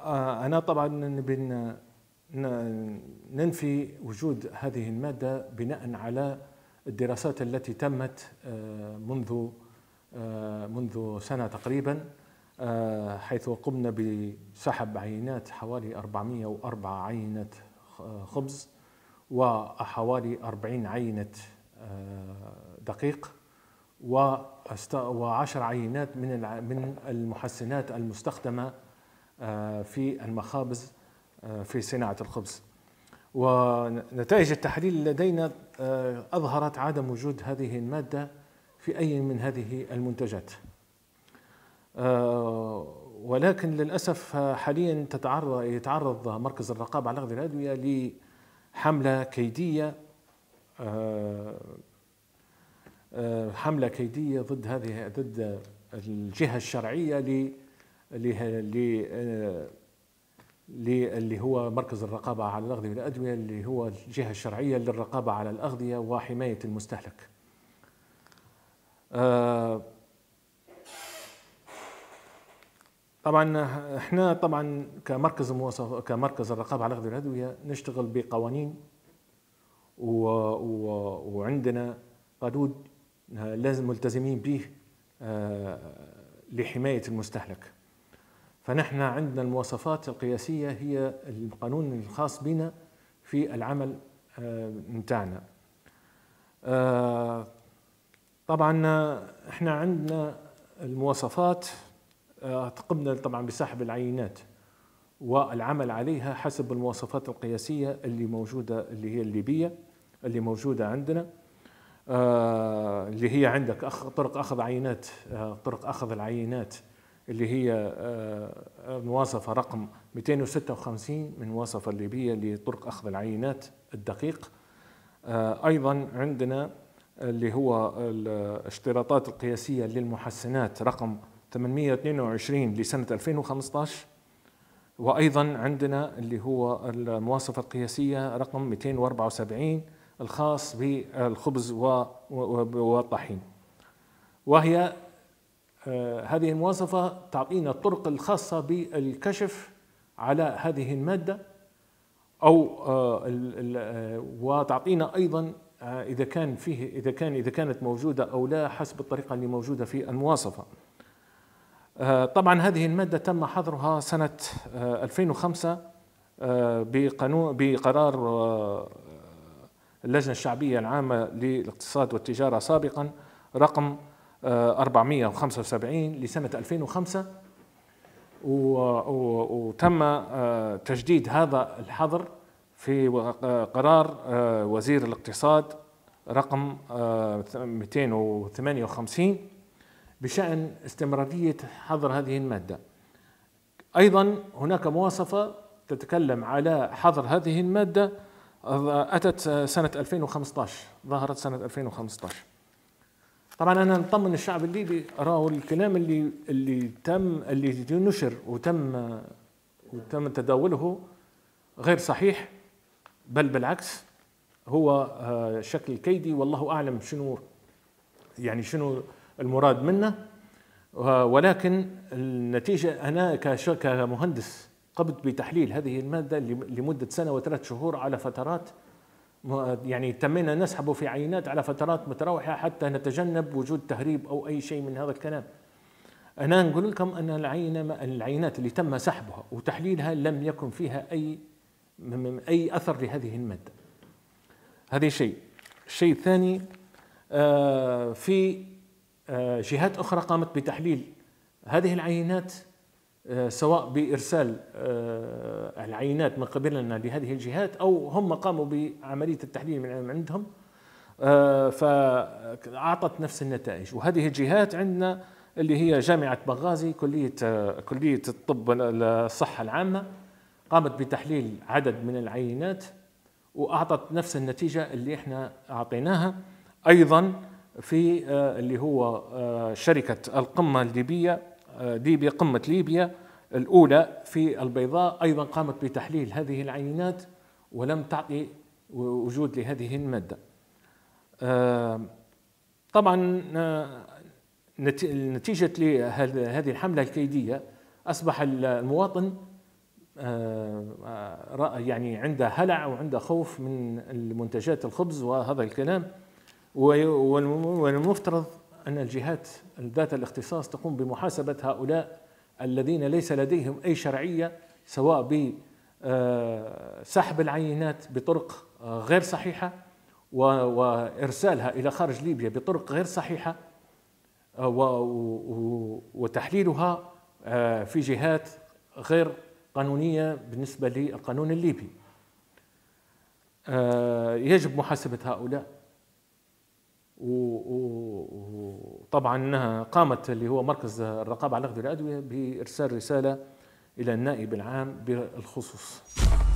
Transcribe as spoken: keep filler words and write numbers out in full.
أنا طبعا نبي ننفي وجود هذه المادة بناء على الدراسات التي تمت منذ منذ سنة تقريبا، حيث قمنا بسحب عينات حوالي أربعمئة وأربعة عينة خبز وحوالي أربعين عينة دقيق وعشر عينات من من المحسنات المستخدمة في المخابز في صناعة الخبز. ونتائج التحليل لدينا أظهرت عدم وجود هذه المادة في أي من هذه المنتجات، ولكن للأسف حاليا تتعرض يتعرض مركز الرقابة على الأغذية والأدوية لحملة كيدية حملة كيدية ضد هذه ضد الجهة الشرعية ل اللي هو مركز الرقابة على الأغذية والأدوية، اللي هو الجهة الشرعية للرقابة على الأغذية وحماية المستهلك. طبعا احنا طبعا كمركز المواصف كمركز الرقابة على الأغذية والأدوية نشتغل بقوانين و... و... وعندنا قانون لازم ملتزمين به لحماية المستهلك. فنحن عندنا المواصفات القياسية هي القانون الخاص بنا في العمل متاعنا. طبعا احنا عندنا المواصفات قمنا طبعا بسحب العينات والعمل عليها حسب المواصفات القياسية اللي موجودة، اللي هي الليبية اللي موجودة عندنا، اللي هي عندك طرق أخذ عينات طرق أخذ العينات اللي هي مواصفة رقم مئتين وستة وخمسين من المواصفة الليبية لطرق أخذ العينات الدقيق. أيضا عندنا اللي هو الاشتراطات القياسية للمحسنات رقم ثمانمئة واثنين وعشرين لسنة ألفين وخمسة عشر، وأيضا عندنا اللي هو المواصفة القياسية رقم مئتين وأربعة وسبعين الخاص بالخبز والطحين، وهي هذه المواصفة تعطينا الطرق الخاصة بالكشف على هذه المادة، أو وتعطينا أيضا إذا كان فيه إذا كان إذا كانت موجودة أو لا حسب الطريقة اللي موجودة في المواصفة. طبعا هذه المادة تم حظرها سنة ألفين وخمسة بقانون بقرار اللجنة الشعبية العامة للاقتصاد والتجارة سابقا رقم أربعمئة وخمسة وسبعين لسنة ألفين وخمسة، وتم تجديد هذا الحظر في قرار وزير الاقتصاد رقم مئتين وثمانية وخمسين بشأن استمرارية حظر هذه المادة. أيضا هناك مواصفة تتكلم على حظر هذه المادة أتت سنة ألفين وخمسة عشر، ظهرت سنة ألفين وخمسة عشر. طبعا أنا نطمن الشعب الليبي، أراه الكلام اللي اللي تم اللي نشر وتم وتم تداوله غير صحيح، بل بالعكس هو شكل كيدي، والله أعلم شنو يعني شنو المراد منه. ولكن النتيجة أنا كمهندس قمت بتحليل هذه المادة لمدة سنة وثلاث شهور على فترات، يعني تمينا نسحبه في عينات على فترات متراوحة حتى نتجنب وجود تهريب أو أي شيء من هذا الكلام. أنا نقول لكم أن العينة العينات اللي تم سحبها وتحليلها لم يكن فيها أي أي أثر لهذه المادة. هذا شيء. الشيء الثاني، في جهات أخرى قامت بتحليل هذه العينات، سواء بإرسال العينات من قبلنا لهذه الجهات أو هم قاموا بعملية التحليل من عندهم، فأعطت نفس النتائج. وهذه الجهات عندنا اللي هي جامعة بنغازي، كلية كلية الطب الصحة العامة، قامت بتحليل عدد من العينات وأعطت نفس النتيجة اللي احنا أعطيناها. أيضا في اللي هو شركة القمة الليبية ليبيا قمة ليبيا الأولى في البيضاء أيضا قامت بتحليل هذه العينات ولم تعطي وجود لهذه المادة. طبعا نتيجة لهذه الحملة الكيدية أصبح المواطن يعني عنده هلع وعنده خوف من المنتجات الخبز وهذا الكلام، والمفترض أن الجهات ذات الاختصاص تقوم بمحاسبة هؤلاء الذين ليس لديهم أي شرعية، سواء بسحب العينات بطرق غير صحيحة وإرسالها إلى خارج ليبيا بطرق غير صحيحة وتحليلها في جهات غير قانونية بالنسبة للقانون الليبي. يجب محاسبة هؤلاء. وطبعا قامت اللي هو مركز الرقابة على الأغذية والأدوية بإرسال رسالة إلى النائب العام بالخصوص.